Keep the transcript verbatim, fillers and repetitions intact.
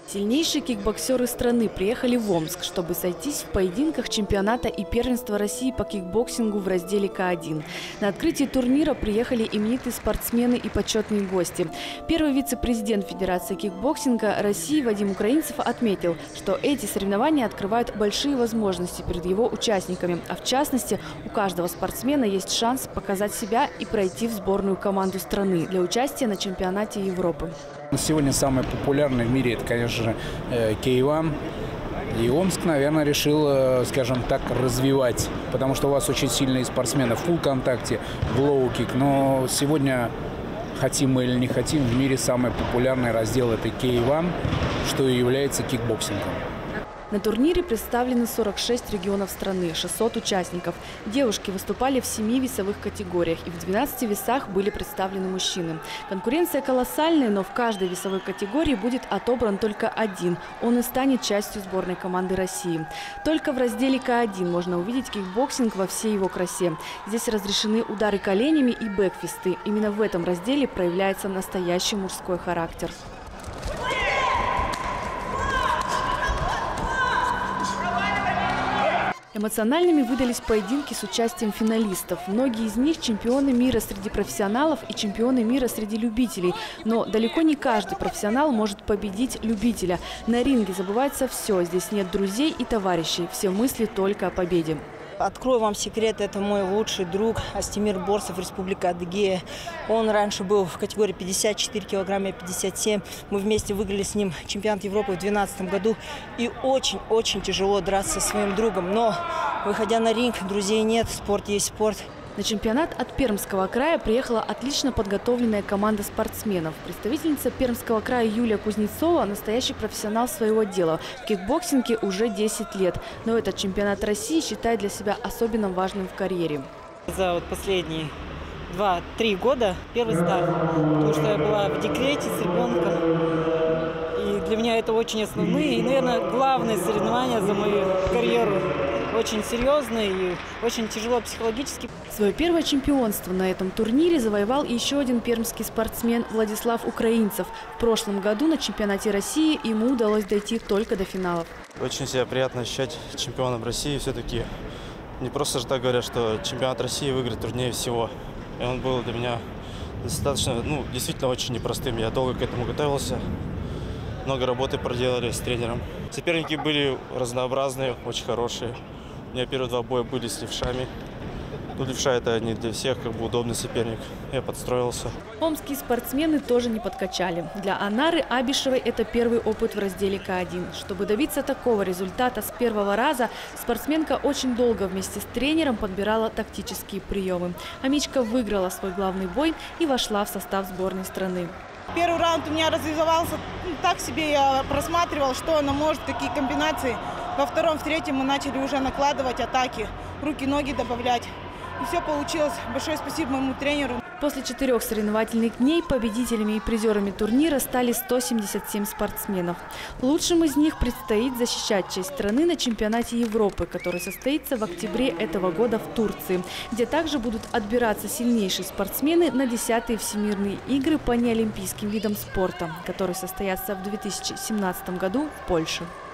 Сильнейшие кикбоксеры страны приехали в Омск, чтобы сойтись в поединках чемпионата и первенства России по кикбоксингу в разделе К один. На открытие турнира приехали именитые спортсмены и почетные гости. Первый вице-президент Федерации кикбоксинга России Вадим Украинцев отметил, что эти соревнования открывают большие возможности перед его участниками. А в частности, у каждого спортсмена есть шанс показать себя и пройти в сборную команду страны для участия на чемпионате Европы. Сегодня самый популярный в мире – это, конечно же, К один. И Омск, наверное, решил, скажем так, развивать, потому что у вас очень сильные спортсмены в фулл-контакте, в лоу-кик. Но сегодня, хотим мы или не хотим, в мире самый популярный раздел – это К один, что и является кикбоксингом. На турнире представлены сорок шесть регионов страны, шестьсот участников. Девушки выступали в семи весовых категориях, и в двенадцати весах были представлены мужчины. Конкуренция колоссальная, но в каждой весовой категории будет отобран только один. Он и станет частью сборной команды России. Только в разделе К один можно увидеть кикбоксинг во всей его красе. Здесь разрешены удары коленями и бэкфисты. Именно в этом разделе проявляется настоящий мужской характер. Эмоциональными выдались поединки с участием финалистов. Многие из них чемпионы мира среди профессионалов и чемпионы мира среди любителей. Но далеко не каждый профессионал может победить любителя. На ринге забывается все. Здесь нет друзей и товарищей. Все мысли только о победе. Открою вам секрет, это мой лучший друг Астемир Борсов, Республика Адыгея. Он раньше был в категории пятьдесят четыре килограмма, я пятьдесят семь. Мы вместе выиграли с ним чемпионат Европы в две тысячи двенадцатом году. И очень-очень тяжело драться со своим другом. Но, выходя на ринг, друзей нет, спорт есть спорт. На чемпионат от Пермского края приехала отлично подготовленная команда спортсменов. Представительница Пермского края Юлия Кузнецова – настоящий профессионал своего дела. В кикбоксинге уже десять лет. Но этот чемпионат России считает для себя особенно важным в карьере. За вот последние два-три года первый старт, потому что я была в декрете с ребенком. И для меня это очень основные и, наверное, главные соревнования за мою карьеру. Очень серьезные и очень тяжело психологически. Свое первое чемпионство на этом турнире завоевал еще один пермский спортсмен Владислав Украинцев. В прошлом году на чемпионате России ему удалось дойти только до финалов. Очень себя приятно ощущать чемпионом России. Все-таки не просто же так говорят, что чемпионат России выиграть труднее всего. И он был для меня достаточно, ну, действительно очень непростым. Я долго к этому готовился. Много работы проделали с тренером. Соперники были разнообразные, очень хорошие. У меня первые два боя были с левшами. Ну, левша – это не для всех как бы удобный соперник. Я подстроился. Омские спортсмены тоже не подкачали. Для Анары Абишевой это первый опыт в разделе К один. Чтобы добиться такого результата с первого раза, спортсменка очень долго вместе с тренером подбирала тактические приемы. Амичка выиграла свой главный бой и вошла в состав сборной страны. Первый раунд у меня развивался так себе, я просматривал, что она может, какие комбинации. Во втором, в третьем мы начали уже накладывать атаки, руки-ноги добавлять. И все получилось. Большое спасибо моему тренеру. После четырех соревновательных дней победителями и призерами турнира стали сто семьдесят семь спортсменов. Лучшим из них предстоит защищать честь страны на чемпионате Европы, который состоится в октябре этого года в Турции, где также будут отбираться сильнейшие спортсмены на десятые всемирные игры по неолимпийским видам спорта, которые состоятся в две тысячи семнадцатом году в Польше.